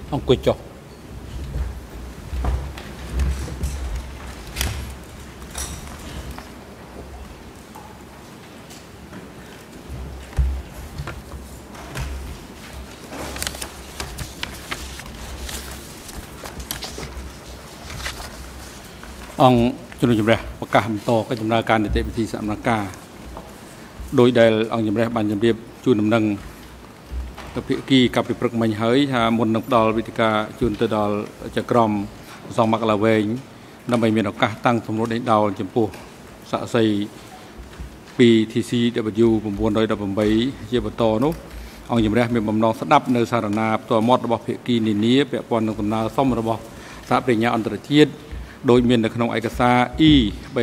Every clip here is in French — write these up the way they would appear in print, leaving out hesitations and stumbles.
អង្គុយចុះអង្គជំនុំជម្រះប្រកាសបន្តកិច្ចដំណើរការនីតិវិធីសម្ដែងការដោយដែលអង្គជំរះបានជម្រាបជូនដំណឹងភាគីកាប់ពីព្រឹកមិញហើយថាមុននឹងផ្ដល់វិធីការជូនទៅដល់ចក្រមសងមកឡាវែងដើម្បីមានឱកាសតាំងសំណួរដេញដោលចំពោះសាក់សីពី TCW 918ជាបន្តនោះអង្គជំរះមានបំណងស្ដាប់នៅសារណាផ្ទាល់មាត់របស់ភាគីនានាពាក់ព័ន្ធនឹងដំណើរសុំរបស់សហប្រញ្ញាអន្តរជាតិដោយមាននៅក្នុងឯកសារ E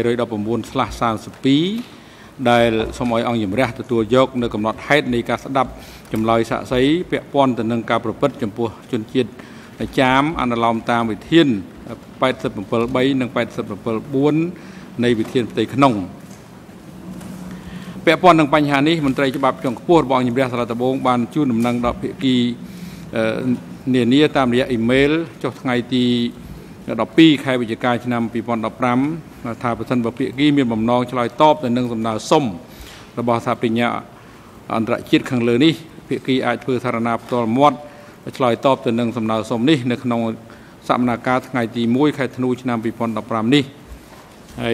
319/32 ដែលសូមឲ្យអង្គជំរះទទួលយកនៅកំណត់ហេតុនៃការស្ដាប់ចម្លើយសាក្សីពាក់ព័ន្ធទៅនឹងការប្រព្រឹត្តចំពោះជនជាតិចាមអនុលោមតាមវិធាន 87.3 និង 87.4 នៃវិធានផ្ទៃក្នុងពាក់ព័ន្ធនឹងបញ្ហានេះមន្ត្រីច្បាប់ជាន់ខ្ពស់របស់អង្គជំរះសាលាដំបងបានជូនដំណឹងដល់ភាគីនានាតាមរយៈអ៊ីមែលចុះថ្ងៃទី12 ខែវិច្ឆិកាឆ្នាំ 2015 ថាប្រសិនបើភាគីមានបំណងឆ្លើយតបទៅនឹងសំណើសុំរបស់សហប្រញ្ញាអន្តរជាតិខាងលើនេះភាគីអាចធ្វើសារណាផ្ទាល់មាត់ឆ្លើយតបទៅនឹងសំណើសុំនេះនៅក្នុងសកម្មភាពថ្ងៃទី1 ខែធ្នូឆ្នាំ 2015 នេះហើយ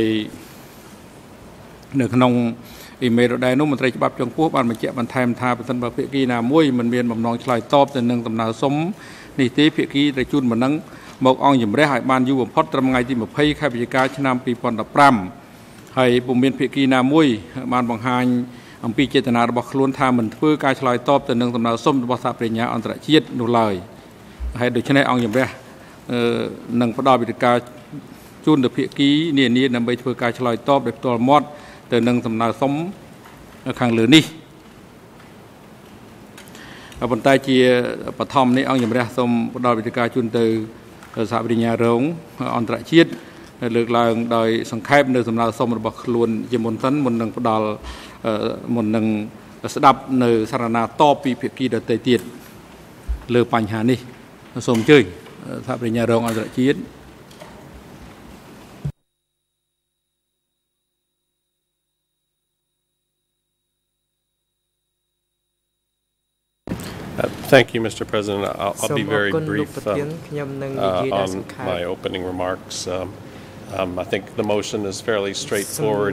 នៅក្នុងអ៊ីមែលដែរនោះមន្ត្រីច្បាប់ជាន់ខ្ពស់បានបញ្ជាក់បន្ថែមថាប្រសិនបើភាគីណាមួយមិនមានបំណងឆ្លើយតបទៅនឹងដំណើរសុំនេះទេភាគីត្រូវជូនដំណឹងមកអង្គជំរះឲ្យបានយូរបំផុតត្រឹមថ្ងៃទី20 ខែវិច្ឆិកាឆ្នាំ 2015 ហើយពុំមានភាគីណាមួយបានបង្ហាញអំពីចេតនារបស់ខ្លួនថាមិនធ្វើការឆ្លើយតបទៅនឹងដំណើរសុំរបស់សហប្រញ្ញាអន្តរជាតិនោះឡើយហើយដូច្នេះអង្គជំរះនឹងផ្ដល់វិធីការជូនទៅភាគីនានាដើម្បីធ្វើការឆ្លើយតបដោយផ្ទាល់មាត់ទៅនឹងដំណើរសុំខាងលើនេះប៉ុន្តែជាបឋមនេះអង្គជំរះសូមផ្ដល់វិធីការជូនទៅសហប្រញ្ញារងអន្តរជាតិលើកឡើងដោយសង្ខេបនៅសំណើសុំរបស់ខ្លួនជាមុនសិនមុននឹងផ្ដល់មុននឹងស្ដាប់នៅសារណាតបពីភាគីដទៃទៀតលើបញ្ហានេះសូមអញ្ជើញសហប្រញ្ញារងអន្តរជាតិ Thank you, Mr. President. I'll be very brief on my opening remarks. I think the motion is fairly straightforward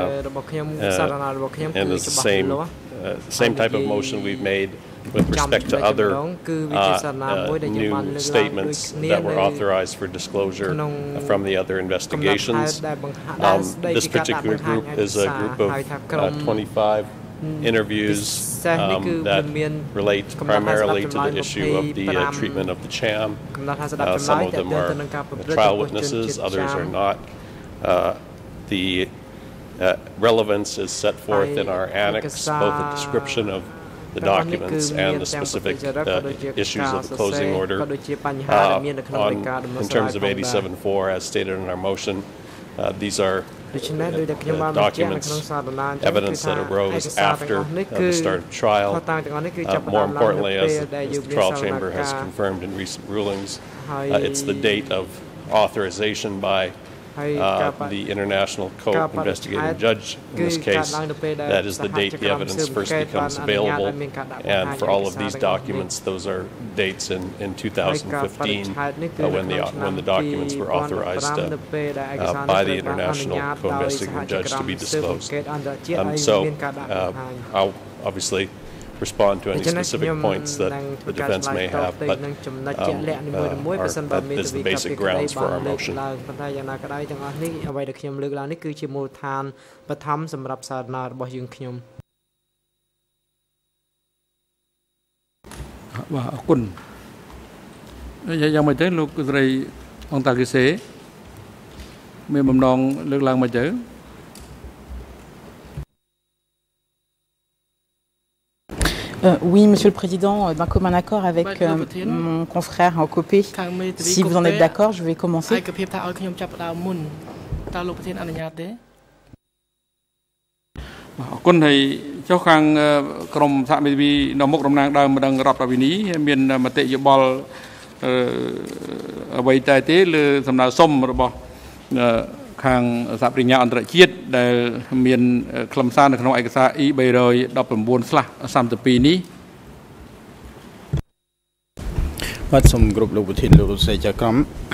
and is the same type of motion we've made with respect to other new statements that were authorized for disclosure from the other investigations. This particular group is a group of 25 interviews that relate primarily to the issue of the treatment of the CHAM. Some of them are trial witnesses, others are not. The relevance is set forth in our annex, both the description of the documents and the specific issues of the closing order. In terms of 87.4, as stated in our motion, these are documents, evidence that arose after the start of trial. More importantly, as the trial chamber has confirmed in recent rulings, it's the date of authorization by the international co-investigating judge in this case. That is the date the evidence first becomes available. And for all of these documents, those are dates in 2015 when the documents were authorized by the international co-investigating judge to be disclosed. So I'll obviously respond to any specific points that the defense may have, but that is the basic grounds for our motion. Oui, Monsieur le Président, d'un commun accord avec mon confrère en copie. Si vous en êtes d'accord, je vais commencer. អ្វីតែទេលើសំណើសុំរបស់ខាងសហប្រញ្ញាអន្តរជាតិដែលមានខ្លឹមសារនៅក្នុងឯកសារ E319/32 នេះបាទសូមគ្រប់លោកប្រធានលោកស្រីចៅក្រម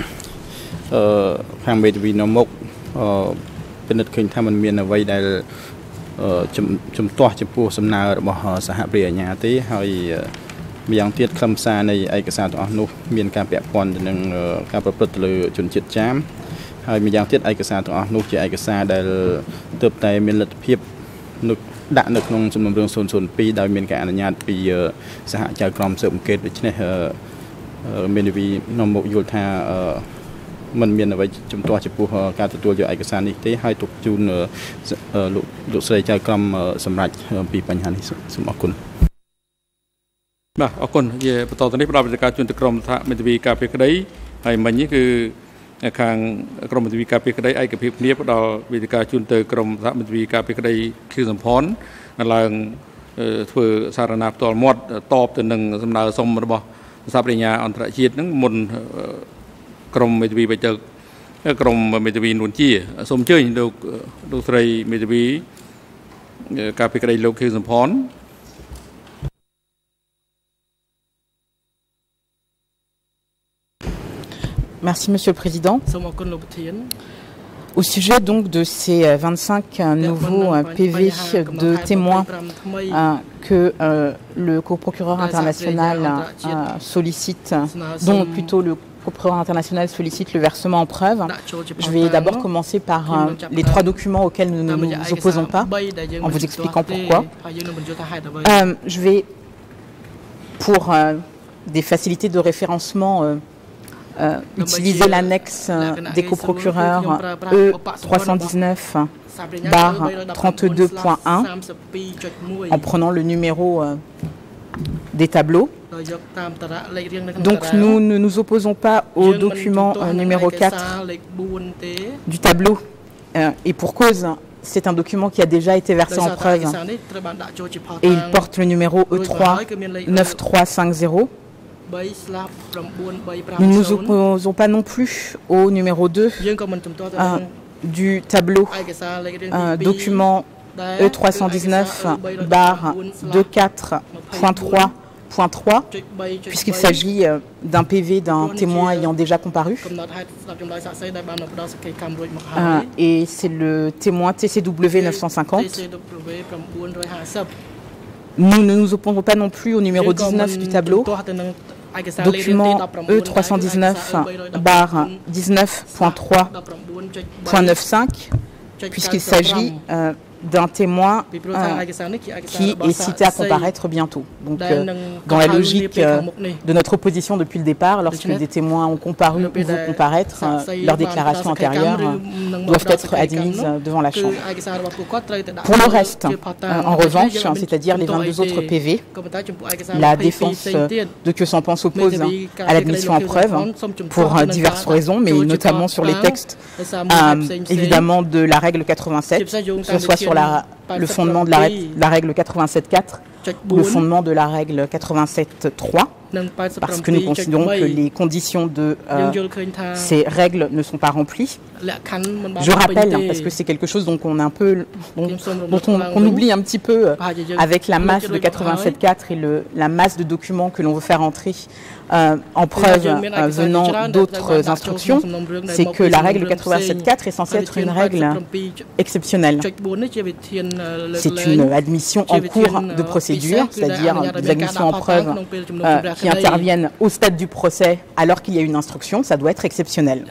ខាងមេធាវីនៅមុខពិនិត្យឃើញថាมันមានអ្វីដែលជំទាស់ចំពោះសំណើរបស់សហប្រញ្ញាអាជ្ញាទេហើយម្យ៉ាងទៀតខ្លឹមសារនៃឯកសារទាំងអស់នោះមានការពាក់ព័ន្ធទៅនឹងការប្រព្រឹត្តទៅលើជនជាតិចាមហើយម្យ៉ាងទៀតឯកសារទាំងអស់នោះជាឯកសារដែលទើបតែមានលទ្ធភាពដាក់នៅក្នុងសំណុំរឿង002ដោយមានការអនុញ្ញាតពីសហចៅក្រមស៊ើបអង្កេតដូច្នេះមានវិនាំមកយល់ថាมันមានអ្វីជំទាស់ចំពោះការទទួលយកឯកសារនេះទេហើយទុកជូនលោកស្រីចៅក្រមសម្រាប់ពីបញ្ហានេះសូមអរគុណបាទអរគុណជាបន្តទៅនេះផ្ដល់វិធានការជូនទៅក្រុមសហមេធាវីការពារក្តីហើយមិញនេះគឺខាងក្រុមមេធាវីការពារក្តីឯកភាពគ្នាផ្ដល់វិធានការជូនទៅក្រុមសហមេធាវីការពារក្តីខៀវសំផនឡើងធ្វើសារណាផ្ទាល់មាត់តបទៅនឹងសំណើសុំរបស់សហប្រញ្ញាអន្តរជាតិហ្នឹងមុនក្រុមមេធាវីបច្ចេកក្រុមមេធាវីនួនជាសូមអញ្ជើញលោកស្រីមេធាវីការពារក្តីលោកខៀវសំផន Merci, Monsieur le Président. Au sujet donc de ces 25 nouveaux PV de témoins que le coprocureur international sollicite, dont plutôt le coprocureur international sollicite le versement en preuve, je vais d'abord commencer par les 3 documents auxquels nous ne nous opposons pas, en vous expliquant pourquoi. Je vais, pour des facilités de référencement, utiliser l'annexe des coprocureurs E319/32.1 en prenant le numéro des tableaux. Donc nous ne nous opposons pas au document numéro 4 du tableau et pour cause, c'est un document qui a déjà été versé en preuve et il porte le numéro E39350. Nous ne nous opposons pas non plus au numéro 2 du tableau document E319/24.3.3 puisqu'il s'agit d'un PV d'un témoin ayant déjà comparu. Et c'est le témoin TCW 950. Nous ne nous opposons pas non plus au numéro 19 du tableau, document E319/19.3.95, puisqu'il s'agit d'un témoin qui est cité à comparaître bientôt. Donc, dans la logique de notre opposition depuis le départ, lorsque des témoins ont comparu ou vont comparaître, leurs déclarations antérieures doivent être admises devant la Chambre. Pour le reste, en revanche, c'est-à-dire les 22 autres PV, la défense de Que s'en-pense s'oppose à l'admission en preuve pour diverses raisons, mais notamment sur les textes, évidemment, de la règle 87, que ce soit sur le fondement de la règle 87.4 ou le fondement de la règle 87.3, parce que nous considérons que les conditions de ces règles ne sont pas remplies. Je rappelle, parce que c'est quelque chose dont on oublie un petit peu avec la masse de 87.4 et la masse de documents que l'on veut faire entrer en preuve venant d'autres instructions, c'est que la règle 87.4 est censée être une règle exceptionnelle. C'est une admission en cours de procédure, c'est-à-dire des admissions en preuve qui interviennent au stade du procès alors qu'il y a une instruction, ça doit être exceptionnel.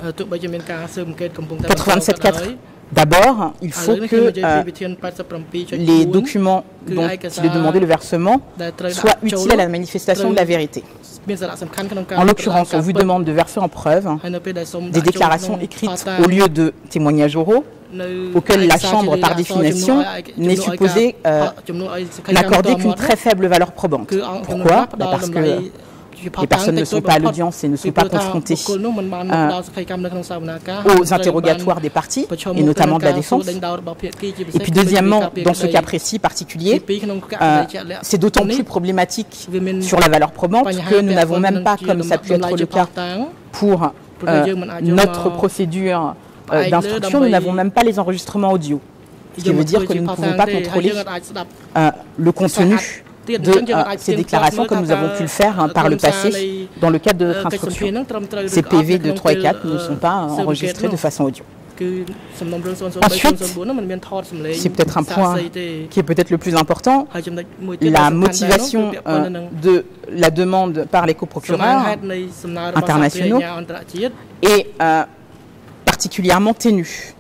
87.4. D'abord, il faut que les documents dont il est demandé le versement soient utiles à la manifestation de la vérité. En l'occurrence, on vous demande de verser en preuve des déclarations écrites au lieu de témoignages oraux, auxquels la Chambre, par définition, n'est supposée n'accorder qu'une très faible valeur probante. Pourquoi ? Parce que les personnes ne sont pas à l'audience et ne sont pas confrontées aux interrogatoires des parties, et notamment de la défense. Et puis deuxièmement, dans ce cas précis particulier, c'est d'autant plus problématique sur la valeur probante que nous n'avons même pas, comme ça a pu être le cas pour notre procédure d'instruction, nous n'avons même pas les enregistrements audio. Ce qui veut dire que nous ne pouvons pas contrôler le contenu de ces déclarations comme nous avons pu le faire par le passé dans le cadre de notre instruction. Ces PV de 3 et 4 ne sont pas enregistrés de façon audio. Ensuite, c'est peut-être un point qui est peut-être le plus important, la motivation de la demande par les coprocureurs internationaux est particulièrement ténue.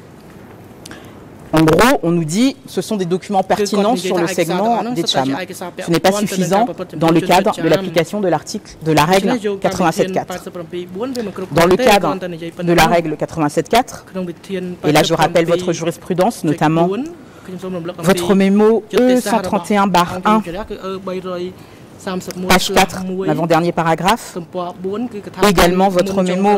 En gros, on nous dit que ce sont des documents pertinents sur le segment des CHAM. Ce n'est pas suffisant dans le cadre de l'application de l'article de la règle 87.4. Dans le cadre de la règle 87.4, et là je rappelle votre jurisprudence, notamment votre mémo E131/1, page 4, l'avant-dernier paragraphe, également votre mémo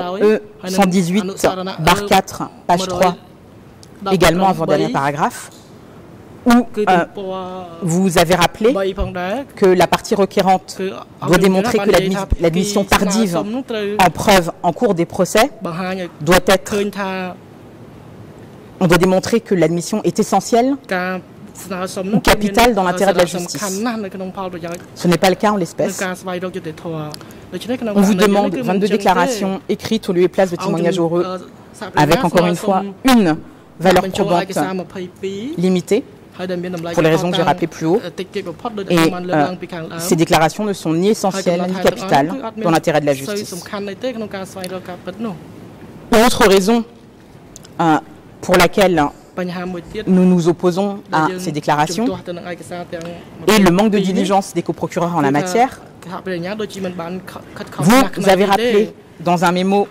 E118/4, page 3, également avant-dernier paragraphe, où vous avez rappelé que la partie requérante doit démontrer que l'admission tardive en preuve en cours des procès doit être... On doit démontrer que l'admission est essentielle ou capitale dans l'intérêt de la justice. Ce n'est pas le cas en l'espèce. On vous demande 22 déclarations écrites au lieu et place de témoignages oraux, avec encore une fois une valeur probante limitée, pour les raisons que j'ai rappelées plus haut, et ces déclarations ne sont ni essentielles ni capitales dans l'intérêt de la justice. Autre raison pour laquelle nous nous opposons à ces déclarations et le manque de diligence des coprocureurs en la matière. Vous avez rappelé dans un mémo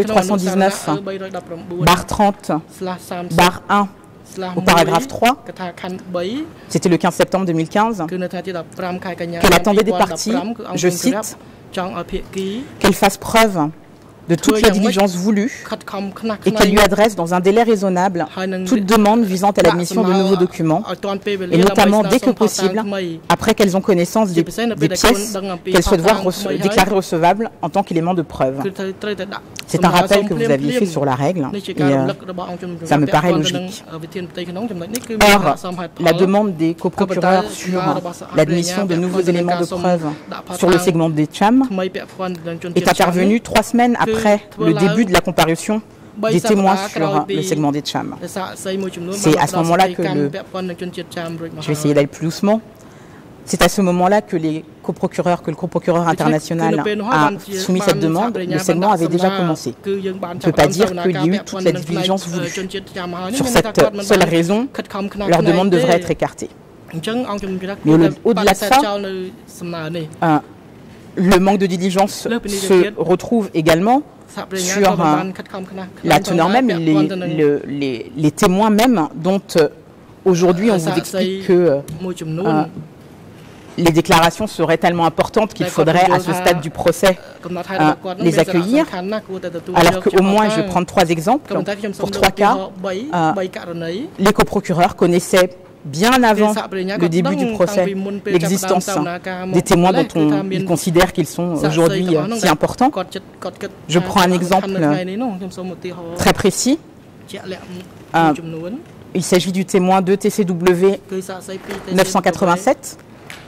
E319/30/1 au paragraphe 3, c'était le 15 septembre 2015, qu'elle attendait des parties, je cite, qu'elle fasse preuve de toute la diligence voulue et qu'elle lui adresse dans un délai raisonnable toute demande visant à l'admission de nouveaux documents, et notamment dès que possible, après qu'elles ont connaissance des pièces qu'elles souhaitent voir déclarées recevables en tant qu'élément de preuve. C'est un rappel que vous aviez fait sur la règle, et ça me paraît logique. Or, la demande des coprocureurs sur l'admission de nouveaux éléments de preuve sur le segment des CHAM est intervenue 3 semaines après le début de la comparution des témoins sur le segment des CHAM. C'est à ce moment-là que je vais essayer d'aller plus doucement. C'est à ce moment-là que le coprocureur international a soumis cette demande. Le segment avait déjà commencé. On ne peut pas dire qu'il y a eu toute la diligence voulue. Sur cette seule raison, leur demande devrait être écartée. Mais au-delà de ça, le manque de diligence se retrouve également sur la teneur même, les témoins même, dont aujourd'hui on vous explique que les déclarations seraient tellement importantes qu'il faudrait à ce stade du procès les accueillir, alors qu'au moins, je vais prendre 3 exemples, pour 3 cas, les coprocureurs connaissaient bien avant le début du procès l'existence des témoins dont ils considèrent qu'ils sont aujourd'hui si importants. Je prends un exemple très précis. Il s'agit du témoin de TCW 987.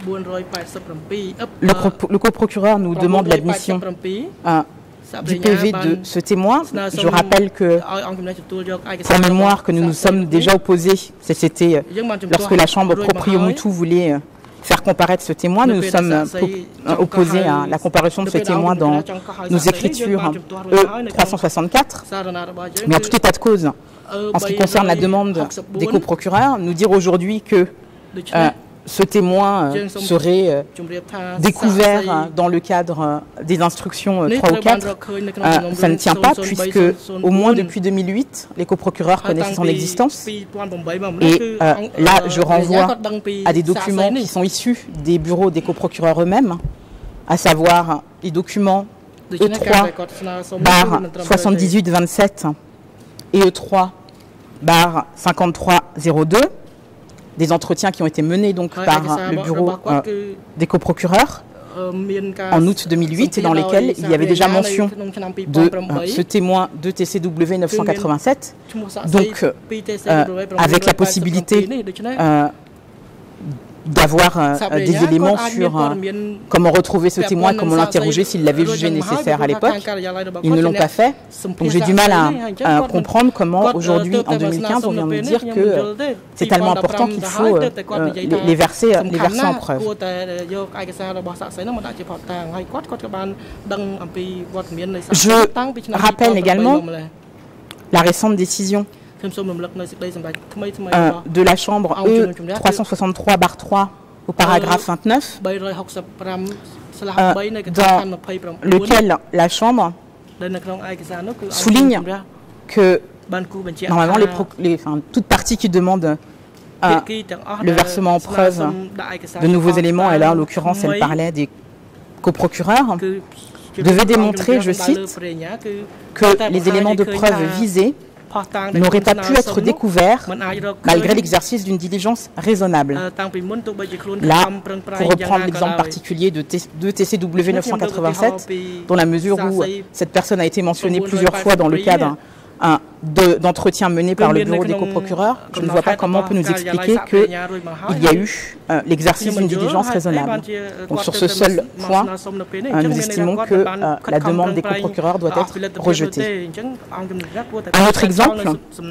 Le coprocureur nous demande l'admission du PV de ce témoin. Je rappelle que, pour mémoire, que nous nous sommes déjà opposés, c'était lorsque la Chambre Proprio-Mutu voulait faire comparaître ce témoin, nous nous sommes opposés à la comparution de ce témoin dans nos écritures E364. Mais en tout état de cause, en ce qui concerne la demande des coprocureurs, nous dire aujourd'hui que ce témoin serait découvert dans le cadre des instructions 3 ou 4, ça ne tient pas, puisque au moins depuis 2008, les coprocureurs connaissent son existence. Et là, je renvoie à des documents qui sont issus des bureaux des coprocureurs eux-mêmes, à savoir les documents E3/7827 et E3/5302, des entretiens qui ont été menés donc par le bureau des coprocureurs en août 2008 et dans lesquels il y avait déjà mention de ce témoin de TCW 987, donc avec la possibilité d'avoir des éléments sur comment retrouver ce témoin, comment l'interroger s'il l'avait jugé nécessaire à l'époque. Ils ne l'ont pas fait. Donc j'ai du mal à comprendre comment aujourd'hui, en 2015, on vient me dire que c'est tellement important qu'il faut les verser en preuve. Je rappelle également la récente décision de la Chambre E363/3 au paragraphe 29, dans lequel la Chambre souligne que normalement toute partie qui demande le versement en preuve de nouveaux éléments, et là en l'occurrence elle parlait des coprocureurs, devait démontrer, je cite, que les éléments de preuve visés n'aurait pas pu être découvert malgré l'exercice d'une diligence raisonnable. Là, pour reprendre l'exemple particulier de TCW 987, dans la mesure où cette personne a été mentionnée plusieurs fois dans le cadre d'entretien mené par le bureau des coprocureurs, je ne vois pas comment on peut nous expliquer qu'il y a eu l'exercice d'une diligence raisonnable. Donc sur ce seul point, nous estimons que la demande des coprocureurs doit être rejetée. Un autre exemple,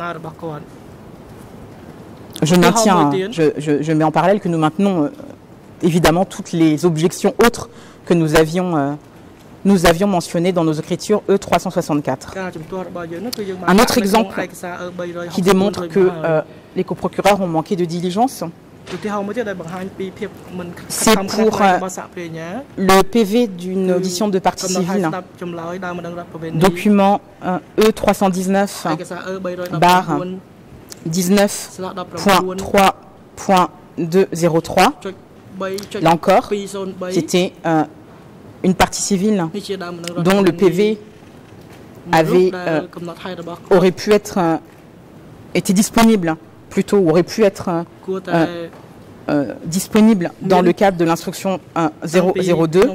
je mets en parallèle que nous maintenons évidemment toutes les objections autres que nous avions mentionné dans nos écritures E364. Un autre exemple qui démontre que les coprocureurs ont manqué de diligence, c'est pour le PV d'une audition de partie civile, document E319/19.3.203. Là encore, c'était une partie civile dont le PV aurait pu être été disponible, plutôt aurait pu être disponible dans le cadre de l'instruction 002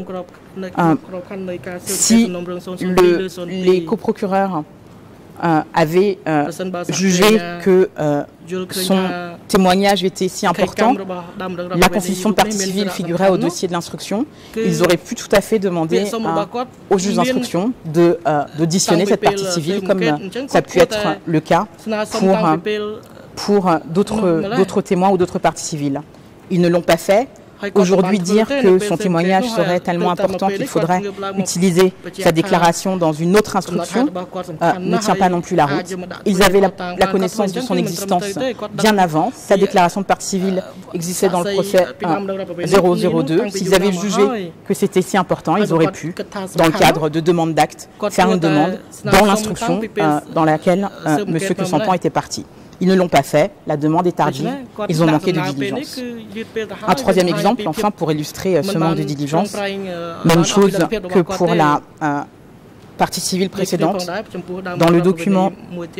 si les coprocureurs avaient jugé que son témoignage était si important, la constitution de partie civile figurait au dossier de l'instruction, ils auraient pu tout à fait demander au juge d'instruction d'auditionner cette partie civile, comme ça a pu être le cas pour d'autres témoins ou d'autres parties civiles. Ils ne l'ont pas fait. Aujourd'hui, dire que son témoignage serait tellement important qu'il faudrait utiliser sa déclaration dans une autre instruction ne tient pas non plus la route. Ils avaient la connaissance de son existence bien avant. Sa déclaration de partie civile existait dans le procès 002. S'ils avaient jugé que c'était si important, ils auraient pu, dans le cadre de demande d'acte, faire une demande dans l'instruction dans laquelle M. Consentant était parti. Ils ne l'ont pas fait, la demande est tardive, ils ont manqué de diligence. Un troisième exemple, enfin, pour illustrer ce manque de diligence, même chose que pour la partie civile précédente, dans le document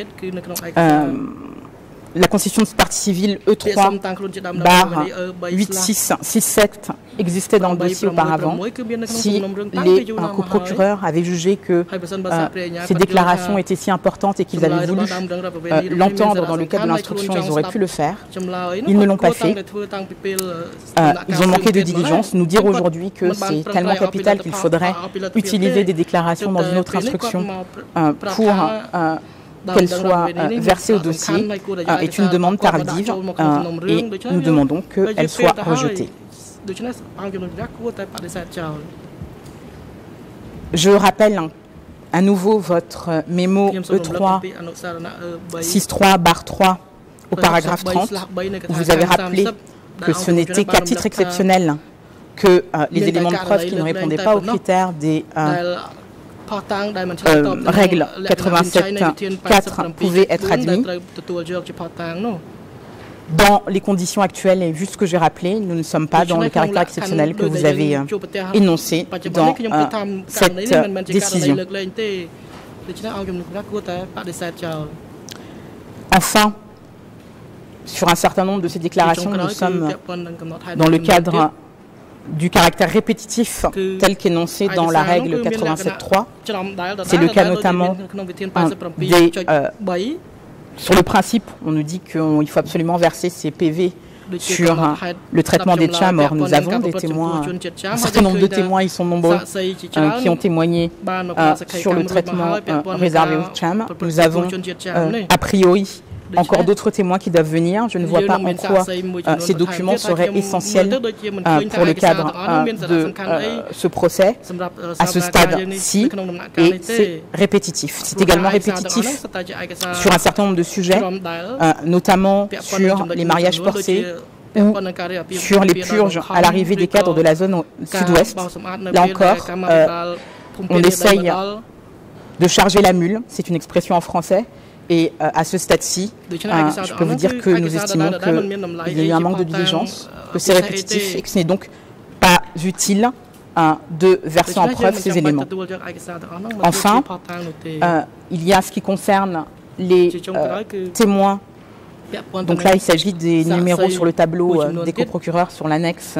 la constitution de partie civile E3/8667 existait dans le dossier auparavant. Si les coprocureurs avaient jugé que ces déclarations étaient si importantes et qu'ils avaient voulu l'entendre dans le cadre de l'instruction, ils auraient pu le faire. Ils ne l'ont pas fait. Ils ont manqué de diligence. Nous dire aujourd'hui que c'est tellement capital qu'il faudrait utiliser des déclarations dans une autre instruction pour qu'elle soit versée au dossier est une demande tardive et nous demandons qu'elle soit rejetée. Je rappelle à nouveau votre mémo E3-63/3 au paragraphe 30 où vous avez rappelé que ce n'était qu'à titre exceptionnel que les éléments de preuve qui ne répondaient pas aux critères des règle 87.4 pouvait être admis. Dans les conditions actuelles et vu ce que j'ai rappelé, nous ne sommes pas dans le caractère exceptionnel que vous avez énoncé dans cette décision. Enfin, sur un certain nombre de ces déclarations, nous sommes dans le cadre du caractère répétitif tel qu'énoncé dans la règle 87.3. C'est le cas notamment sur le principe, on nous dit qu'il faut absolument verser ces PV sur le traitement des Tcham. Or, nous avons des témoins, un certain nombre de témoins, ils sont nombreux, qui ont témoigné sur le traitement réservé aux Tcham. Nous avons, a priori, encore d'autres témoins qui doivent venir. Je ne vois pas en quoi ces documents seraient essentiels pour le cadre de ce procès à ce stade-ci, et c'est répétitif. C'est également répétitif sur un certain nombre de sujets, notamment sur les mariages forcés ou sur les purges à l'arrivée des cadres de la zone sud-ouest. Là encore, on essaye de charger la mule, c'est une expression en français. Et à ce stade-ci, je peux vous dire que nous estimons qu'il y a eu un manque de diligence, que c'est répétitif et que ce n'est donc pas utile de verser en preuve ces éléments. Enfin, il y a ce qui concerne les témoins. Donc là, il s'agit des numéros sur le tableau des coprocureurs sur l'annexe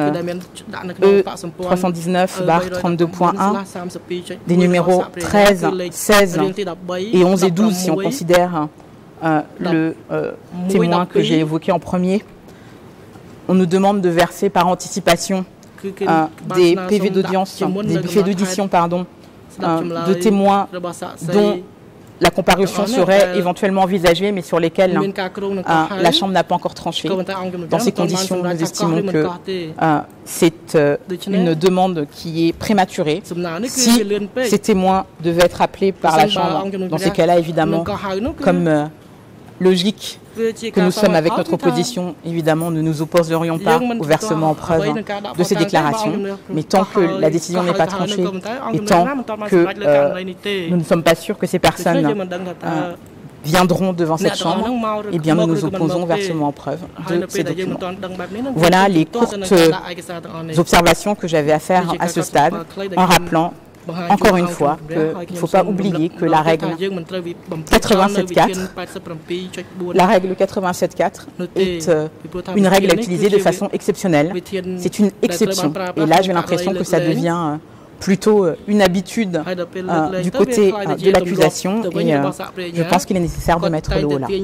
E319/32.1, des numéros 13, 16 et 11 et 12 si on considère le témoin que j'ai évoqué en premier. On nous demande de verser par anticipation des PV d'audience, des PV d'audition, pardon, de témoins dont la comparution serait éventuellement envisagée, mais sur lesquelles la Chambre n'a pas encore tranché. Dans ces conditions, nous estimons que c'est une demande qui est prématurée. Si ces témoins devaient être appelés par la Chambre, dans ces cas-là, évidemment, comme logique que nous sommes avec notre opposition, évidemment, nous ne nous opposerions pas au versement en preuve de ces déclarations. Mais tant que la décision n'est pas tranchée et tant que nous ne sommes pas sûrs que ces personnes viendront devant cette Chambre, eh bien nous nous opposons au versement en preuve de ces documents. Voilà les courtes observations que j'avais à faire à ce stade, en rappelant encore une fois qu'il ne faut pas oublier que la règle 87.4 est une règle à utiliser de façon exceptionnelle. C'est une exception. Et là, j'ai l'impression que ça devient plutôt une habitude du côté de l'accusation, et je pense qu'il est nécessaire de mettre le haut là.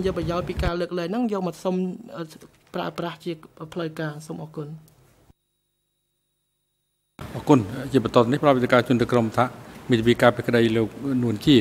អរគុណជាបន្តនេះផ្ដល់វិធានការជូនទៅក្រុមថាមានវិការពីក្តីលោកនួនជា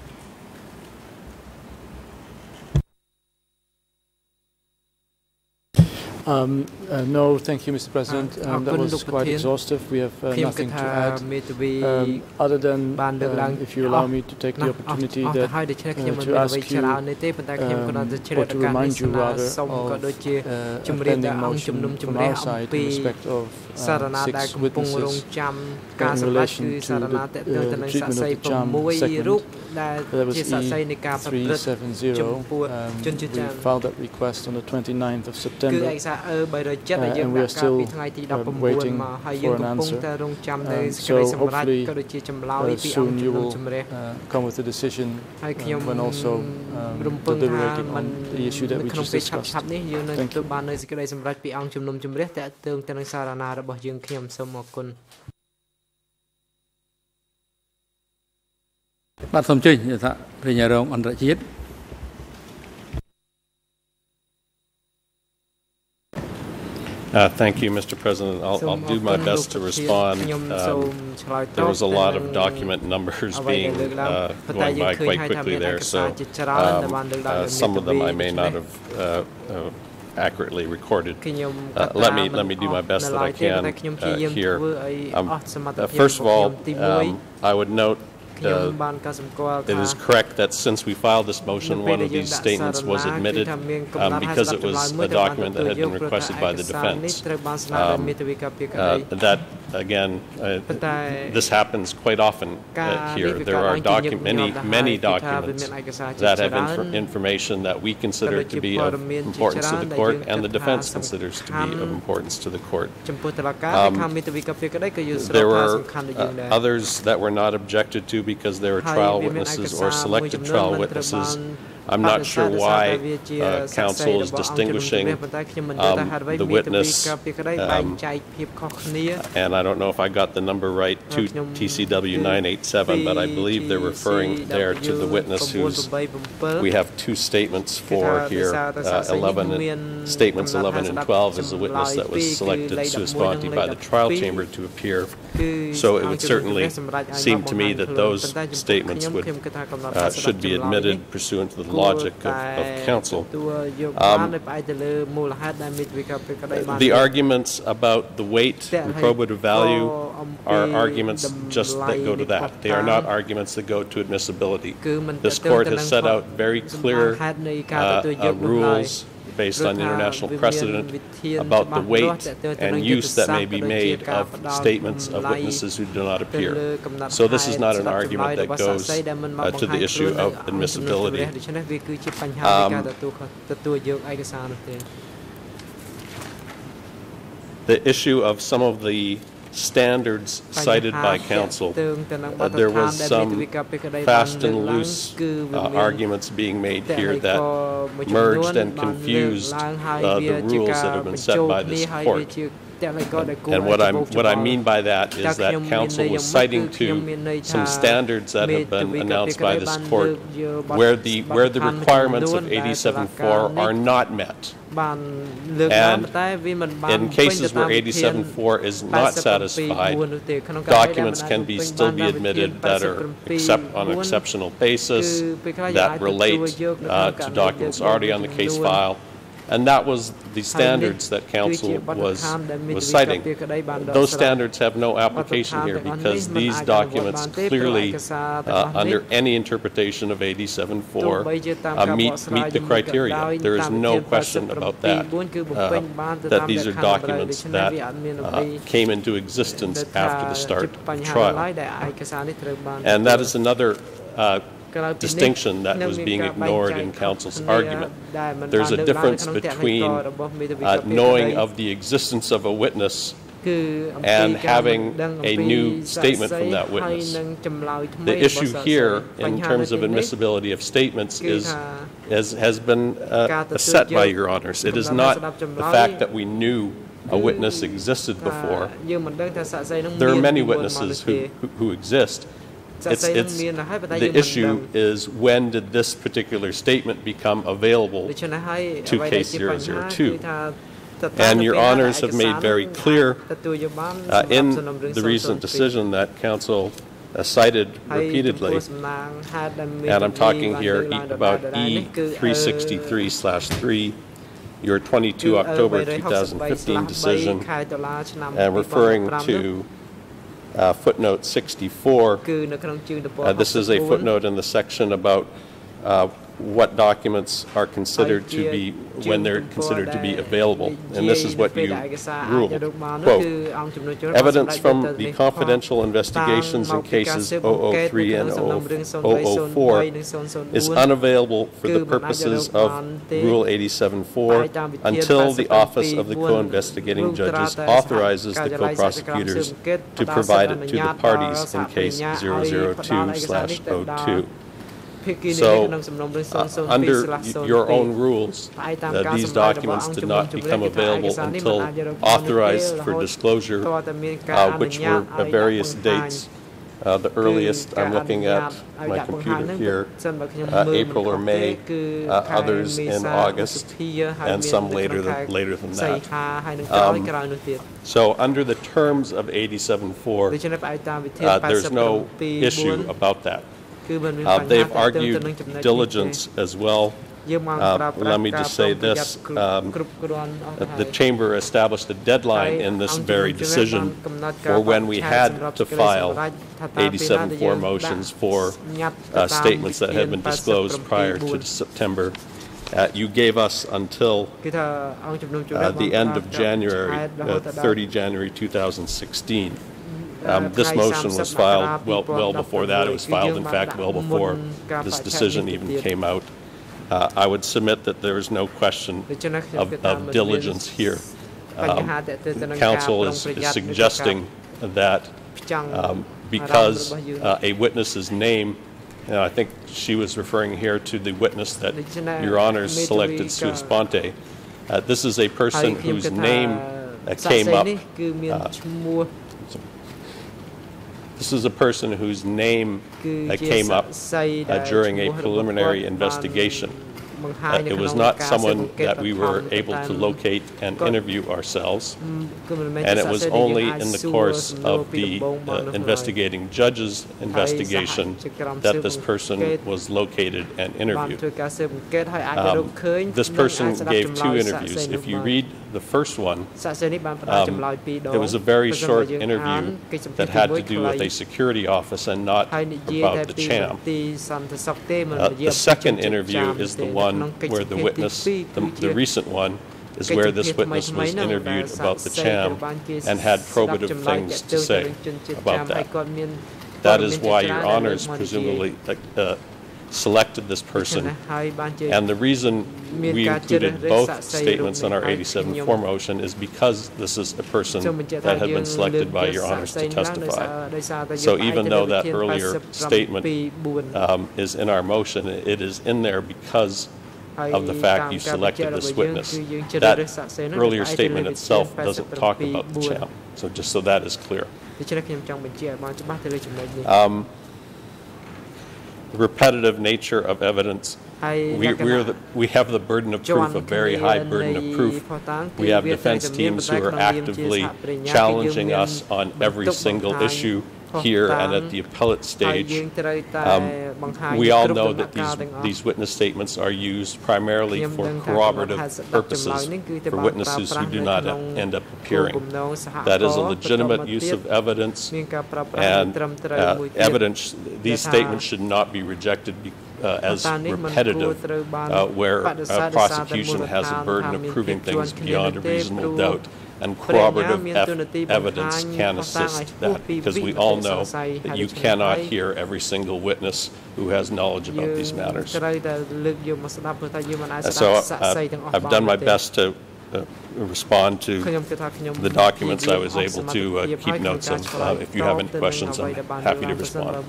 No, thank you, Mr. President. That was quite exhaustive. We have nothing to add other than, if you allow me to take the opportunity to ask you, or to remind you rather, of a pending motion from our side in respect of 6 witnesses in relation to the treatment of the Cham segment. That was E370. We filed that request on the 29th of September. And we are still waiting for an answer. So hopefully soon you will come with a decision when also deliberating on the issue that we just discussed. Thank you. បាទសូមអញ្ជើញថាព្រះញ្ញារងអន្តរជាតិ Thank you, Mr. President. I'll do my best to respond. There was a lot of document numbers being going by quite quickly there, so some of them I may not have accurately recorded. Let me do my best that I can here. First of all, I would note it is correct that since we filed this motion, one of these statements was admitted because it was a document that had been requested by the defense. That, again, this happens quite often here. There are many documents that have information that we consider to be of importance to the court and the defense considers to be of importance to the court. There were others that were not objected to because they were trial witnesses or selected trial witnesses. I'm not sure why counsel is distinguishing the witness, and I don't know if I got the number right, to TCW 987, but I believe they're referring there to the witness who's, we have two statements for here, statements 11 and 12 is the witness that was selected sua sponte by the trial chamber to appear. So it would certainly seem to me that those statements should be admitted pursuant to the logic of counsel. The arguments about the weight and probative value are arguments just that go to that. They are not arguments that go to admissibility. This court has set out very clear rules based on international precedent about the weight and use that may be made of statements of witnesses who do not appear. So this is not an argument that goes to the issue of admissibility. The issue of some of the standards cited by counsel, there was some fast and loose arguments being made here that merged and confused the rules that have been set by this court. And what I mean by that is that counsel was citing to some standards that have been announced by this court where the requirements of 87.4 are not met. And in cases where 87.4 is not satisfied, documents can still be admitted that are on an exceptional basis, that relate to documents already on the case file. And that was the standards that counsel was citing. Those standards have no application here because these documents clearly, under any interpretation of 87.4, meet the criteria. There is no question about that, that these are documents that came into existence after the start of the trial. And that is another distinction that was being ignored in counsel's argument. There's a difference between knowing of the existence of a witness and having a new statement from that witness. The issue here, in terms of admissibility of statements, has been set by Your Honors. It is not the fact that we knew a witness existed before. There are many witnesses who exist. The issue is, when did this particular statement become available to case 002? And Your Honors have made very clear in the recent decision that counsel cited repeatedly, and I'm talking here about E363/3, your 22 October 2015 decision, and referring to footnote 64. This is a footnote in the section about what documents are considered to be, when they're considered to be available. And this is what you ruled. Quote, evidence from the confidential investigations in cases 003 and 004 is unavailable for the purposes of Rule 87.4 until the Office of the Co-Investigating Judges authorizes the co-prosecutors to provide it to the parties in case 002/02. So, under your own rules, these documents did not become available until authorized for disclosure, which were at various dates. The earliest, I'm looking at my computer here, April or May, others in August, and some later than that. So under the terms of 87.4, there's no issue about that. They've argued diligence as well. Let me just say this. The Chamber established a deadline in this very decision for when we had to file 87 motions for statements that had been disclosed prior to September. You gave us until the end of January, 30 January 2016. This motion was filed well before that. It was filed, in fact, well before this decision even came out. I would submit that there is no question of diligence here. Counsel is suggesting that because a witness's name, I think she was referring here to the witness that Your Honors selected sua sponte. This is a person whose name came up. This is a person whose name came up during a preliminary investigation. It was not someone that we were able to locate and interview ourselves, and it was only in the course of the investigating judge's investigation that this person was located and interviewed. This person gave 2 interviews. If you read the first one, it was a very short interview that had to do with a security office and not about the CHAM. The second interview is the one where the witness, the recent one, is where this witness was interviewed about the CHAM and had probative things to say about that. That is why Your Honors presumably selected this person, and the reason we included both statements on our 87 motion is because this is a person that had been selected by Your Honors to testify. So even though that earlier statement is in our motion, it is in there because of the fact you selected this witness. That earlier statement itself doesn't talk about the CHAM, so just so that is clear. The repetitive nature of evidence, we have the burden of proof, a very high burden of proof. We have defense teams who are actively challenging us on every single issue here and at the appellate stage. We all know that these witness statements are used primarily for corroborative purposes for witnesses who do not end up appearing. That is a legitimate use of evidence, and these statements should not be rejected as repetitive, where a prosecution has a burden of proving things beyond a reasonable doubt. And corroborative evidence can assist that, because we all know that you cannot hear every single witness who has knowledge about these matters. So I've done my best to respond to the documents I was able to keep notes of. If you have any questions, I'm happy to respond.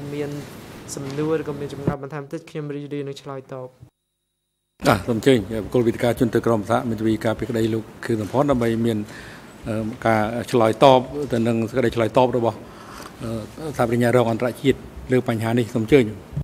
សូមអញ្ជើញគោលវិធីការជនទៅក្រមសហមេធាវីការពីក្តីលោកគឺសម្ផស្សដើម្បីមានការឆ្លើយតបទៅនឹងសេចក្តីឆ្លើយតបរបស់សហប្រញ្ញារងអន្តរជាតិលើបញ្ហានេះសូមអញ្ជើញ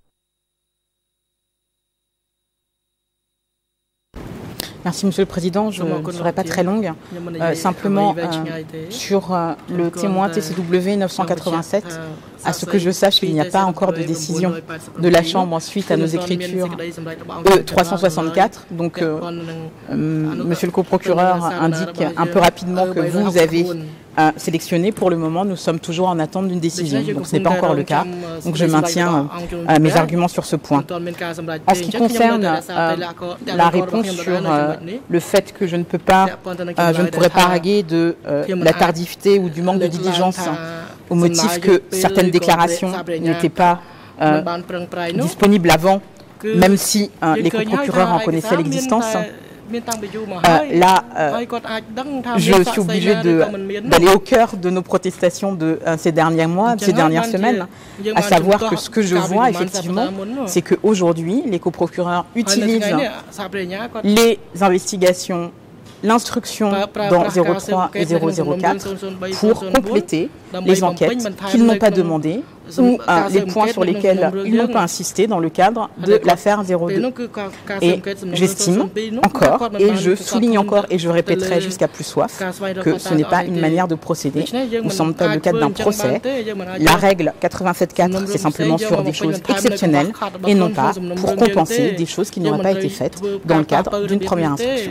Merci Monsieur le Président, je ne serai pas très longue. Simplement sur le témoin TCW 987, à ce que je sache, il n'y a pas encore de décision de la Chambre suite à nos écritures 364. Donc Monsieur le coprocureur indique un peu rapidement que vous avez sélectionné. Pour le moment, nous sommes toujours en attente d'une décision. Donc ce n'est pas encore le cas. Donc je maintiens mes arguments sur ce point. En ce qui concerne la réponse sur le fait que je ne pourrais pas arguer de la tardivité ou du manque de diligence au motif que certaines déclarations n'étaient pas disponibles avant, même si les coprocureurs en connaissaient l'existence. Là, je suis obligé d'aller au cœur de nos protestations de ces derniers mois, ces dernières semaines, à savoir que ce que je vois effectivement, c'est qu'aujourd'hui, les coprocureurs utilisent les investigations l'instruction dans 03 et 004 pour compléter les enquêtes qu'ils n'ont pas demandées ou les points sur lesquels ils n'ont pas insisté dans le cadre de l'affaire 02. Et j'estime encore, et je souligne encore, et je répéterai jusqu'à plus soif, que ce n'est pas une manière de procéder. Nous sommes dans le cadre d'un procès. La règle 87.4, c'est simplement sur des choses exceptionnelles et non pas pour compenser des choses qui n'auraient pas été faites dans le cadre d'une première instruction.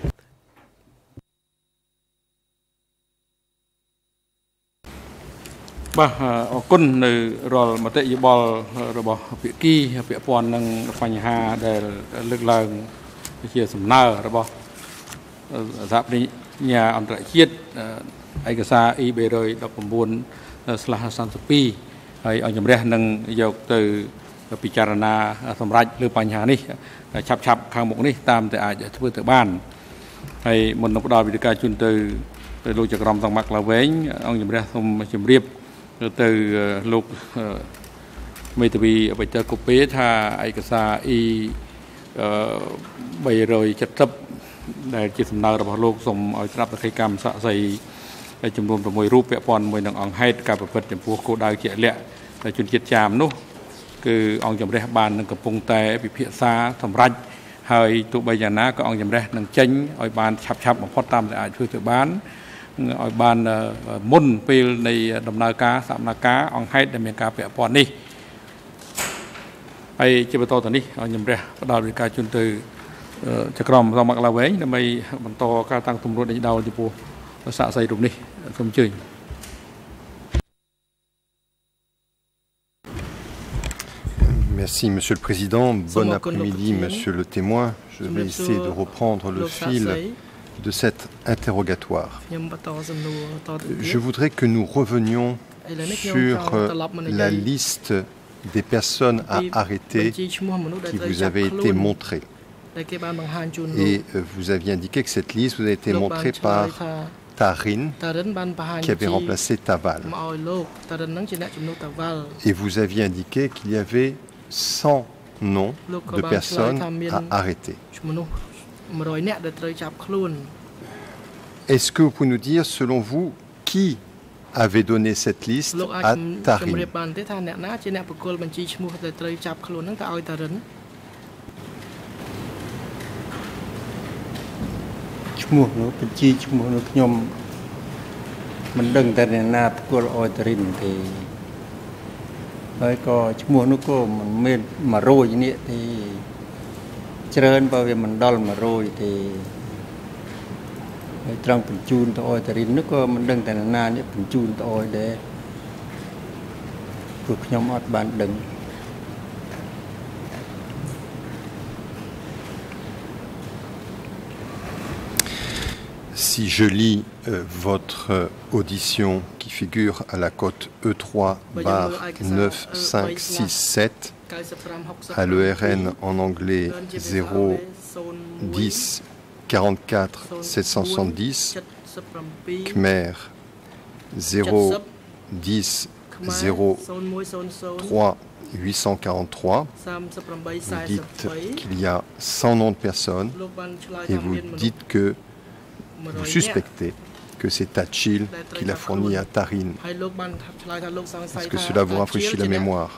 Bah, អរគុណនៅរាល់មតិយោបល់របស់ភាគីពាក់ព័ន្ធនឹងបញ្ហាដែលលើកឡើងជាសំណើរបស់សហប្រញ្ញាអន្តរជាតិឯកសារ E319/32 ហើយអង្គជំរះនឹងយកទៅពិចារណាសម្រាប់លើបញ្ហានេះឆាប់ខាងមុខនេះតាមតែអាចធ្វើទៅបានហើយមុននឹងផ្ដល់វិធានការជូនទៅលោកចក្រមសង្មាក់ឡាវែងអង្គជំរះសូមជម្រាបទៅលោកមេធាវីបច្ចេកទេសថាឯកសារ E370 ដែលជាសំណើរបស់លោកសូមឲ្យស្ដាប់សក្ខីកម្មសាក្សីចំនួន6រូបពាក់ព័ន្ធមួយនឹងអង្គហេតុការប្រព្រឹត្តចំពោះគោលដៅជាក់លាក់ដែលជនជាតិចាមនោះគឺអង្គជំរះបាននឹងកំពុងតែពិភាក្សាសម្រាប់ហើយទោះបីយ៉ាងណាក៏អង្គជំរះនឹងចេញឲ្យបានឆាប់បំផុតតាមដែលអាចធ្វើទៅបានឲ្យបានមុនពេលនៃដំណើរការសកម្មភាពអង្គហេតុដែលមានការពាក់ព័ន្ធនេះហើយជាបន្តទៅនេះអង្គជំរះផ្ដល់វិធានការជូនទៅចក្រមសង្មាក់ឡាវែងដើម្បីបន្តការតាំងទម្រួតដេញដោលចំពោះសាក្សីរូបនេះសូមអញ្ជើញ Merci Monsieur le Président. Bon après-midi Monsieur le témoin. Je vais essayer de reprendre le fil de cet interrogatoire. Je voudrais que nous revenions sur la liste des personnes à arrêter qui vous avait été montrée. Et vous aviez indiqué que cette liste vous a été montrée par Tarin, qui avait remplacé Taval. Et vous aviez indiqué qu'il y avait 100 noms de personnes à arrêter. Est-ce que vous pouvez nous dire, selon vous, qui avait donné cette liste à Tarin? Si je lis votre audition qui figure à la cote E3/9567 à l'ERN en anglais 010 44 770, Khmer 010 03 843, vous dites qu'il y a 100 noms de personnes et vous dites que vous suspectez que c'est Tachil qui l'a fourni à Tarin. Est-ce que cela vous rafraîchit la mémoire?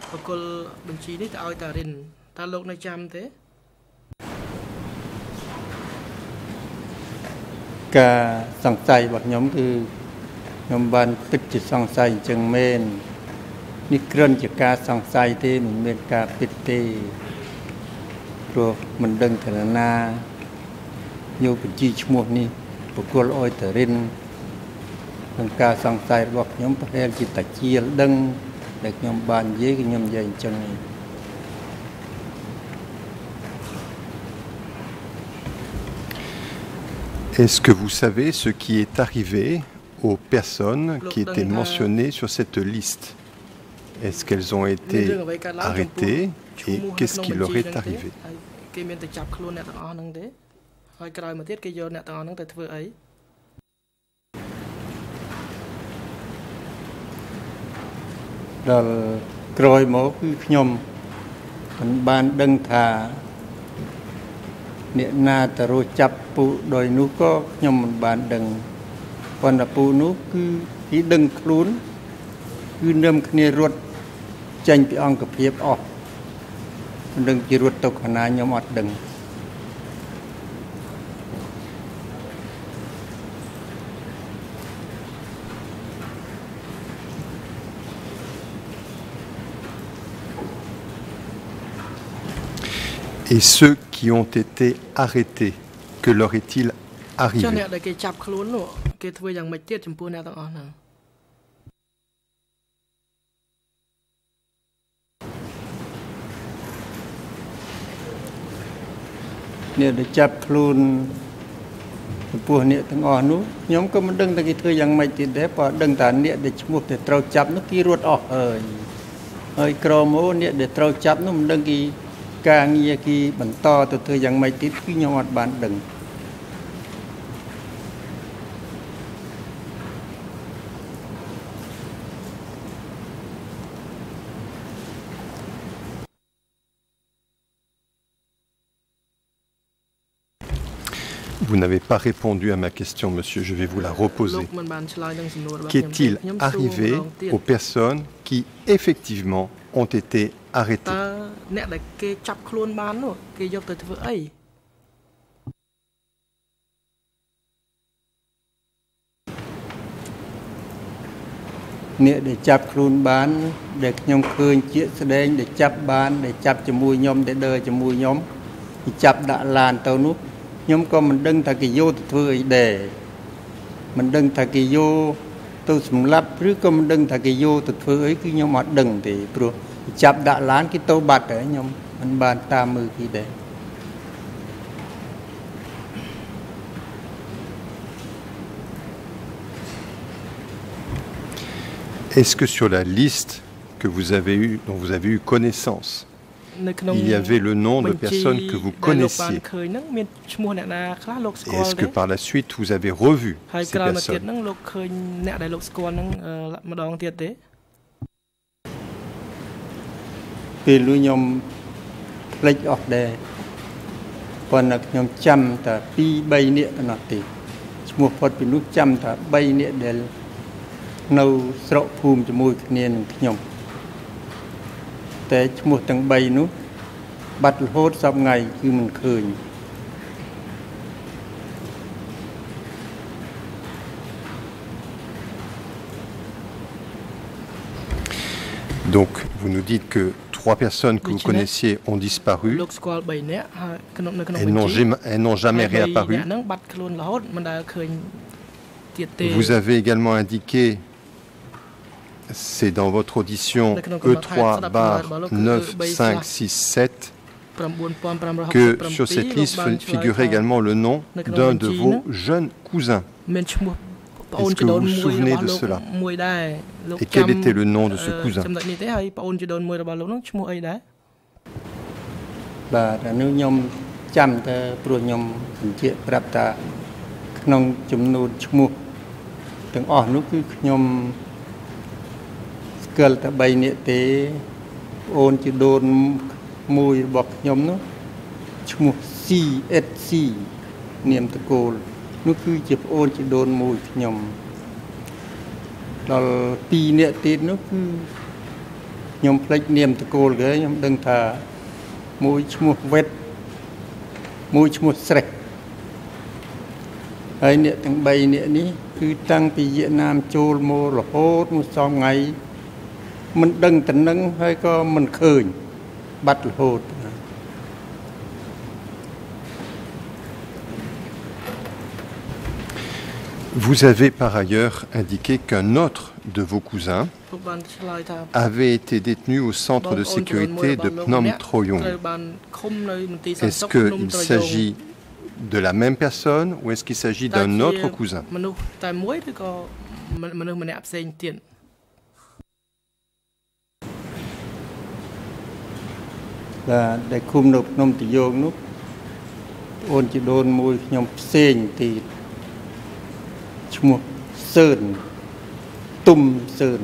Est-ce que vous savez ce qui est arrivé aux personnes qui étaient mentionnées sur cette liste? Est-ce qu'elles ont été arrêtées et qu'est-ce qui leur est arrivé? អ្នកណាទៅរកចាប់ពូដោយនោះក៏ខ្ញុំមិនបានដឹងប៉ុន្តែពូនោះគឺគេដឹងខ្លួនគឺនឹមគ្នារត់ចេញពីអង្គភាពអស់មិនដឹងជារត់ទៅខាងណាខ្ញុំអត់ដឹង Et ceux qui ont été arrêtés, que leur est-il arrivé? អ្នកដែលចាប់ខ្លួនចំពោះអ្នកទាំងអស់នោះខ្ញុំក៏មិនដឹងថាគេធ្វើយ៉ាងម៉េចទៀតដែរព្រោះដឹងថាអ្នកដែលឈ្មោះតែត្រូវចាប់នោះគេរត់អស់ហើយក្រមកអ្នកដែលត្រូវចាប់នោះមិនដឹងគេការងារគេបន្តទៅធ្វើយ៉ាងម៉េចទៀតគឺខ្ញុំអត់បានដឹង Vous n'avez pas répondu à ma question, monsieur. Je vais vous la reposer. Qu'est-il arrivé aux personnes qui, effectivement, ont été arrêtées? Nhưng có mình đừng thay cái vôធ្វើអីដែរមិនដឹងថាគេយកទៅសម្លាប់ឬក៏មិនដឹងថាគេយកទៅធ្វើអីគឺខ្ញុំអត់ដឹងទេព្រោះចាប់ដាក់ឡានគេទៅបាត់ហើយខ្ញុំមិនបានតាមមើលគេដែរ Est-ce que sur la liste que vous avez dont vous avez eu connaissance, il y avait le nom de personnes que vous connaissiez? Et est-ce que par la suite vous avez revu ces personnes? Donc, vous nous dites que 3 personnes que vous connaissiez ont disparu et n'ont jamais réapparu. Vous avez également indiqué, c'est dans votre audition E3/9567, que sur cette liste figurait également le nom d'un de vos jeunes cousins. Est-ce que vous vous souvenez de cela? Et quel était le nom de ce cousin? Nó cứ chụp ôn chỉ đồn mùi nhom rồi pi nè tít nó cứ nhom plek niệm tự cô cái nhom đừng thà mùi chmua vết mùi chmua sạch ấy nè thằng bay nè ní cứ tăng pi Việt Nam chôl mô là hốt một sau ngày mình đừng tỉnh nâng hay có mình khơi bắt là hốt. Vous avez par ailleurs indiqué qu'un autre de vos cousins avait été détenu au centre de sécurité de Phnom Troyong. Est-ce qu'il s'agit de la même personne ou est-ce qu'il s'agit d'un autre cousin? Chmua Sơn Tum Sơn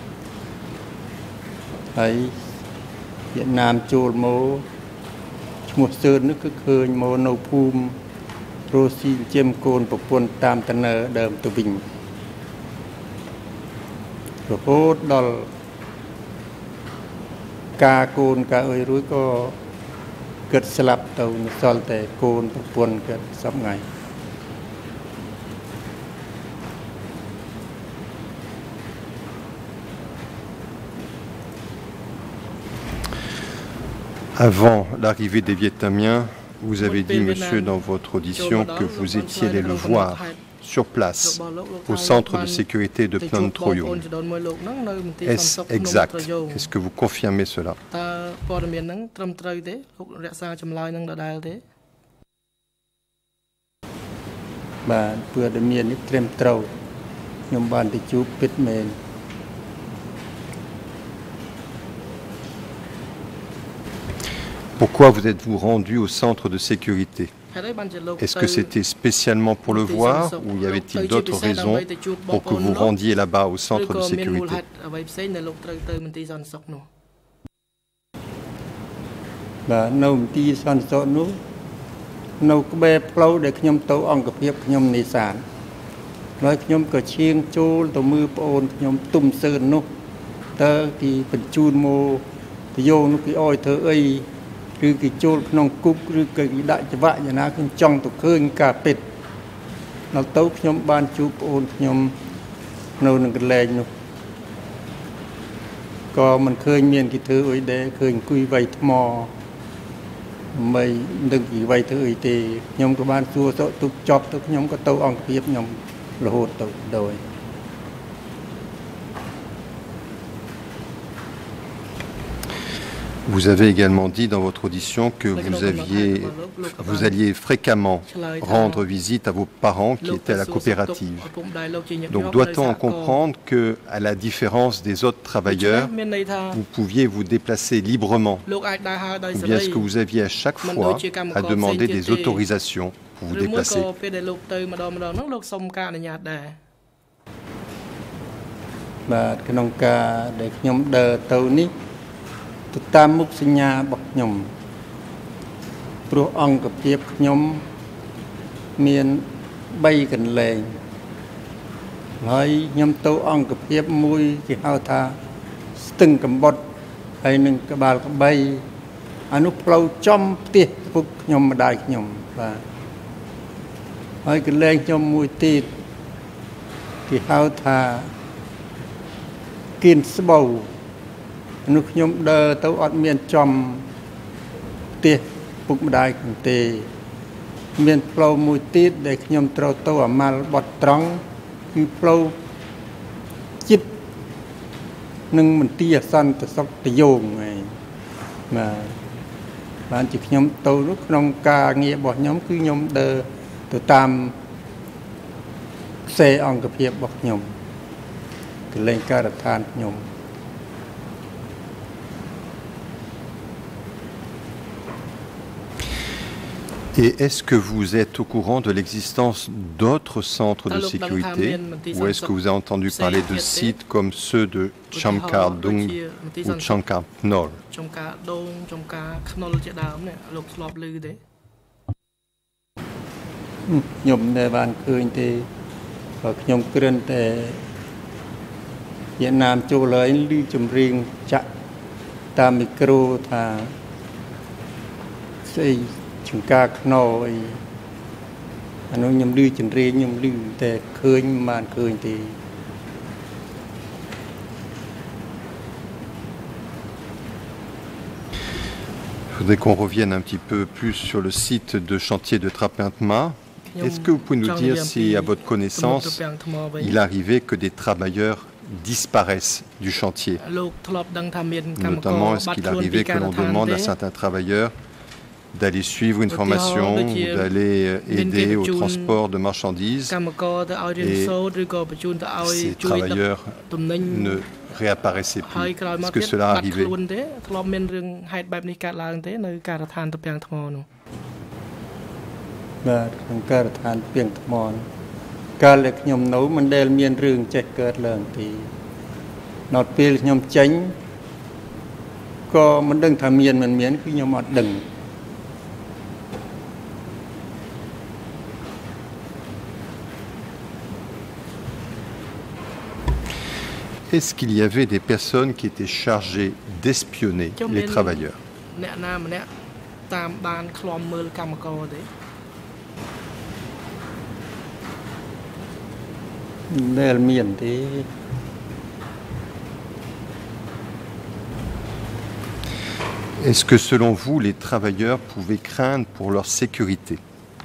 ấy Việt Nam chôl mô một sơ nước cứ khơi màu nâu phum rosi chêm côn bọc quân tam tân ở đầm tụ bình rồi hốt đòn ca côn ca ơi rối có gật slap tàu sol tệ côn bọc quân gật sắp ngày. Avant l'arrivée des Vietnamiens, vous avez dit, monsieur, dans votre audition, que vous étiez allé le voir sur place, au centre de sécurité de Phnom Troyong. Est-ce exact? Est-ce que vous confirmez cela? Pourquoi vous êtes-vous rendu au centre de sécurité? Est-ce que c'était spécialement pour le voir ou y avait-il d'autres raisons pour que vous rendiez là-bas au centre de sécurité? Rư cái chôn nông cúc rư cái đại cho vạ nhà ná cũng trong tổ khơi cả pet nó tấu nhóm ban chụp ôn nhóm nâu nâng cái lèn có mình khơi miền cái thứ ấy để khơi quy vây mò mày đừng chỉ vây thứ ấy thì nhóm của ban xua sợ tục chọc tục nhóm có tấu ông tiếp nhóm là hột tàu đời. Vous avez également dit dans votre audition que vous alliez fréquemment rendre visite à vos parents qui étaient à la coopérative. Donc doit-on en comprendre qu'à la différence des autres travailleurs, vous pouviez vous déplacer librement? Ou bien est-ce que vous aviez à chaque fois à demander des autorisations pour vous déplacer? Tam mục sinh nhà bậc nhom, pro ôngกับเทียบnhom miền bay gần lề,ហើយខ្ញុំទៅអង្គភាពមួយគេហៅថាស្ទឹងកំបុតហើយនឹងក្បាលក្បីអានោះផ្លូវចំផ្ទះពុកខ្ញុំម្ដាយខ្ញុំបាទហើយកន្លែងខ្ញុំមួយទៀតគេហៅថាគៀនស្បូវនោះខ្ញុំដើរទៅអត់មានចំផ្ទះពុកម្ដាយខ្ញុំទេមានផ្លូវមួយទៀតដែលខ្ញុំត្រូវទៅអាម៉ាល់បត់ត្រង់គឺផ្លូវចិត្តនឹងមន្ទីរអសន្តិសុខតយោងហើយបានជាខ្ញុំទៅនោះក្នុងការងាររបស់ខ្ញុំគឺខ្ញុំដើរទៅតាមខ្សែអង្គភាពរបស់ខ្ញុំកន្លែងការដ្ឋានខ្ញុំ Et est-ce que vous êtes au courant de l'existence d'autres centres de sécurité ou est-ce que vous avez entendu parler de sites comme ceux de Chamkar Dung ou Chamkar Phnol? Chúng ta nói anh nhầm lưu chân riêng nhầm lưu để khơi màn khơi thì je voudrais qu'on revienne un petit peu plus sur le site de chantier de Trapintma. Est-ce que vous pouvez nous dire si, à votre connaissance, il arrivait que des travailleurs disparaissent du chantier? Notamment, est-ce qu'il arrivait que l'on demande à certains travailleurs d'aller suivre une formation ou d'aller aider au transport de marchandises et ces travailleurs ne réapparaissaient plus. Est-ce que cela arrivait? est-ce qu'il y avait des personnes qui étaient chargées d'espionner les travailleurs? Est-ce que selon vous, les travailleurs pouvaient craindre pour leur sécurité?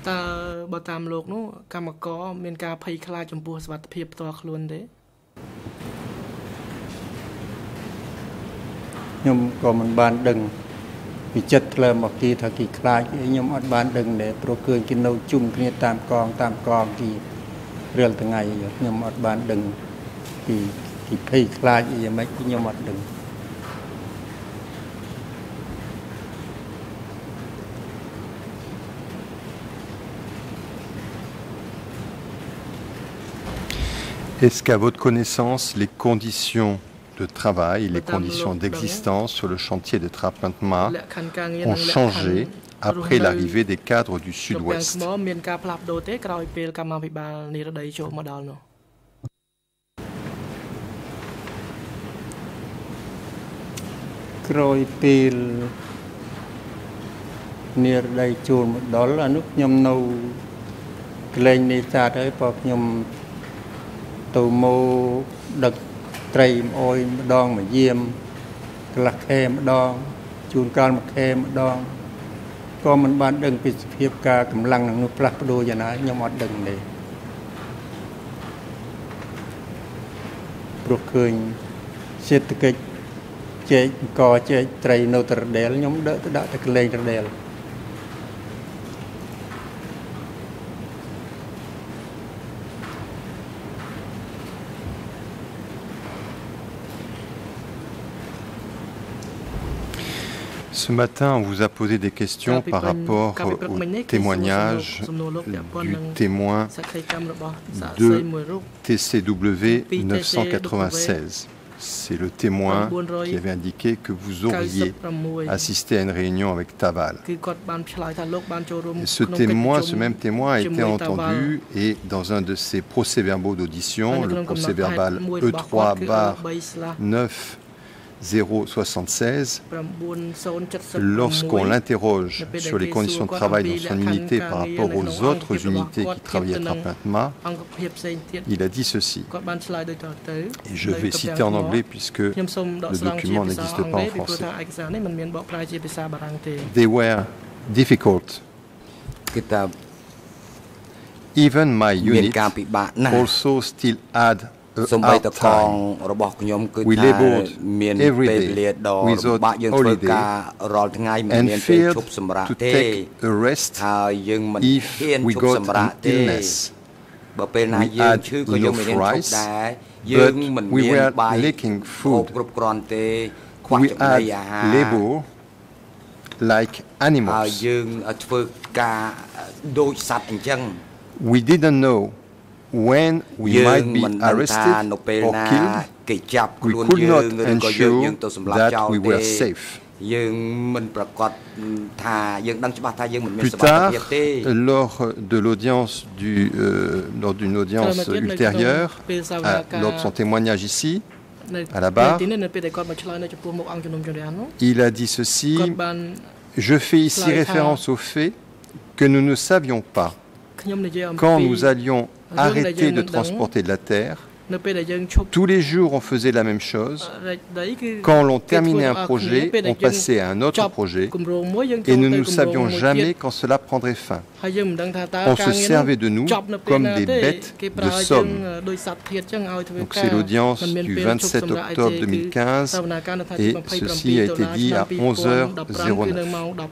Est-ce qu'à votre connaissance, les conditions de travail, les conditions d'existence sur le chantier de Trapantma ont changé après l'arrivée des cadres du Sud-Ouest? Tàu mô đợt trầy ôi đòn mà diêm lạc khe mà đòn chuồn cao mà khe mà đòn có mình bán đừng bị phiếp ca cầm lăng nâng nút lạc đô giờ nãy nhưng mà đừng để bột khơi xếp cái chế co chế trầy nô tờ đèl nhóm đỡ tới đã tới lên tờ đèl. Ce matin, on vous a posé des questions par rapport au témoignage du témoin de TCW 996. C'est le témoin qui avait indiqué que vous auriez assisté à une réunion avec Taval. Et ce même témoin a été entendu et dans un de ses procès-verbaux d'audition, le procès-verbal E3/9 076, lorsqu'on l'interroge sur les conditions de travail dans son unité par rapport aux autres unités qui travaillaient à Trapantma, il a dit ceci, et je vais citer en anglais puisque le document n'existe pas en français. They were difficult. Even my unit also still had hard time. We labored every day without holiday and feared to take a rest if we got an illness. We had enough rice, but we were lacking food. We had labor like animals. We didn't know when we might be arrested or killed. We could not ensure that we were safe. Plus tard, lors d'une audience ultérieure, lors de son témoignage ici, à la barre, il a dit ceci: je fais ici référence au fait que nous ne savions pas quand nous allions arrêter de transporter de la terre. Tous les jours, on faisait la même chose. Quand l'on terminait un projet, on passait à un autre projet et nous ne savions jamais quand cela prendrait fin. On se servait de nous comme des bêtes de somme. Donc c'est l'audience du 27 octobre 2015 et ceci a été dit à 11h09.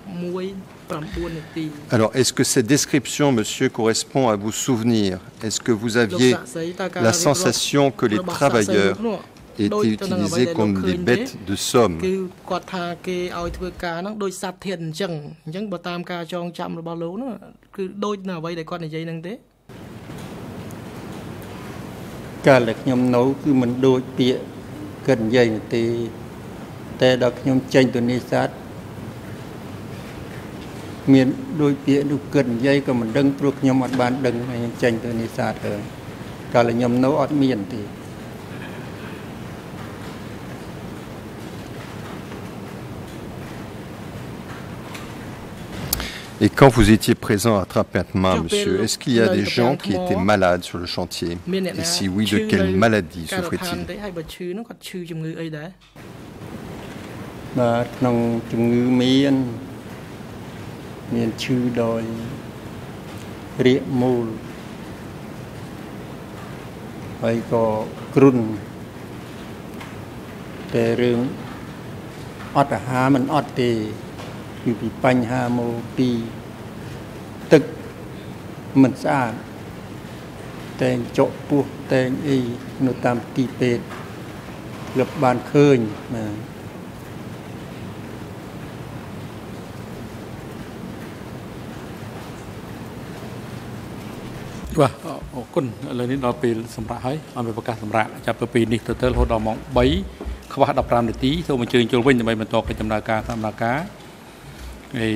Alors, est-ce que cette description, monsieur, correspond à vos souvenirs? Est-ce que vous aviez la sensation que les travailleurs étaient utilisés comme des bêtes de somme? Et quand vous étiez présent à Trapentma, monsieur, est-ce qu'il y a des gens qui étaient malades sur le chantier? Et si oui, de quelle maladie souffraient-ils? ពីបញ្ហាមកពីទឹកមិនស្អាតតែងចុកពោះតែងអីនៅតាមទីពេទ្យធ្លាប់បានឃើញបាទបាទអរគុណឥឡូវនេះដល់ពេលសម្រាប់ហើយអមប្រកាសសម្រាប់ចាប់ពីពេលនេះទៅរហូតដល់ម៉ោង3 ខ្វះ15នាទីសូមអញ្ជើញចូលវិញដើម្បីបន្តកិច្ចដំណើរការសកម្មភាពហើយ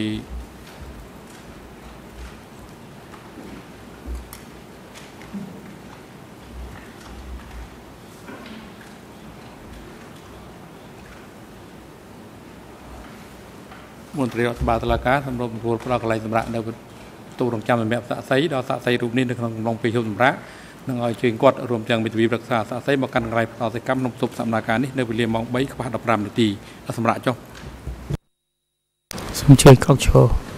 មន្ត្រីរដ្ឋបាលតុលាការសម្រាប់ពលផ្ដល់កន្លែងសម្រាប់នៅទូរងចាំសម្រាប់សាក់សីដល់សាក់សីរូបនេះនៅក្នុងកំឡុងពេលជុំសម្រាប់នឹងឲ្យជើញគាត់រួមទាំងមេធាវីប្រឹក្សាសាក់សីមកកាន់កន្លែងផ្ដល់សេចក្ដីក្នុងទប់សម្ដែងការនេះនៅវេលាម៉ោង3 ខ្វះ15នាទីសម្រាប់ចុះសូមជើញកោកឈរ